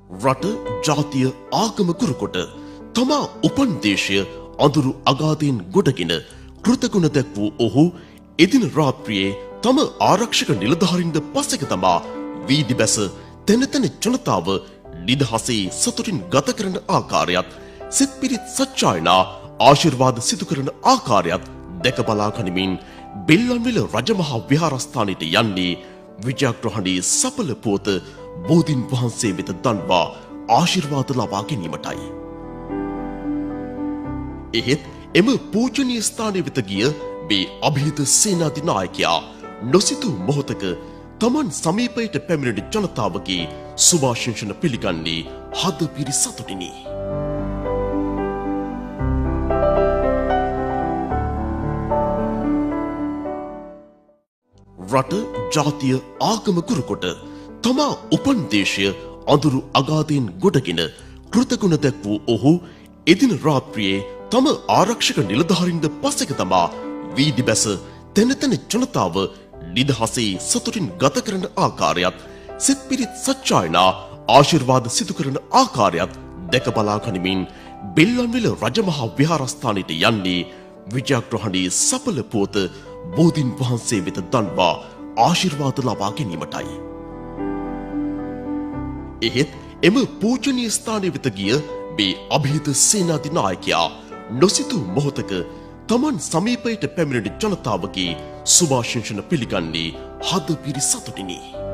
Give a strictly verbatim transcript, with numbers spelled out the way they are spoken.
රට ජාතිය ආගම කුරුකොට තමා උපන් දේශය අඳුරු අගාධයෙන් ගොඩගෙන කෘතගුණ දැක් වූ ඔහු එදින රාත්‍රියේ තම ආරක්ෂක නිලධාරීන්ද පසෙක තමා වීදි බැස තැන තැන ජනතාව නිදහසේ සතුටින් ගත කරන ආකාරයත් සිත් පිරිත් සච්චායනා ආශිර්වාද සිදු කරන ආකාරයත් දැක බලා ගනිමින් බෙල්ලන්විල රජමහා විහාරස්ථානයට යන්නේ විජයග්‍රහණයේ සඵල පුවත බෝධීන් වහන්සේ වෙත දන්වා ආශිර්වාද ලබා ගැනීමටයි. එහෙත් එම පූජනීය ස්ථානය වෙත ගිය මේ අභිහිත සේනාධිනායකයා නොසිතූ මොහොතක තමන් සමීපයට පැමිණෙන ජනතාවගේ සුභාශිංසන පිළිගන්නේ හද පිරි සතුටිනි. රට ජාතිය ආගම කුරුකොට තමා උපන් දේශය අඳුරු අගාධයෙන් ගොඩගෙන කෘතගුණ දැක් වූ ඔහු එදින රාත්‍රියේ තම ආරක්ෂක නිලධාරීන්ද පසෙක තමා වීදි බැස තැන තැන ජනතාව නිදහසේ සතුටින් ගත කරන ආකාරයත් සිත් පිරිත් සච්චායනා ආශිර්වාද සිදු කරන ආකාරයත් දැක බලා ගනිමින් බෙල්ලන්විල රජමහා විහාරස්ථානයට යන්නේ විජයග්‍රහණයේ සඵල පුවත බෝධීන් වහන්සේ වෙත දන්වා ආශිර්වාද ලබා ගැනීමටයි. එහෙත් එම පූජනීය ස්ථානය වෙත ගිය මේ අභිහිත සේනාධිනායකයා නොසිතූ මොහොතක තමන් සමීපයට පැමිණෙන ජනතාවගේ සුභාශිංසන පිළිගන්නේ හද පිරි සතුටිනි.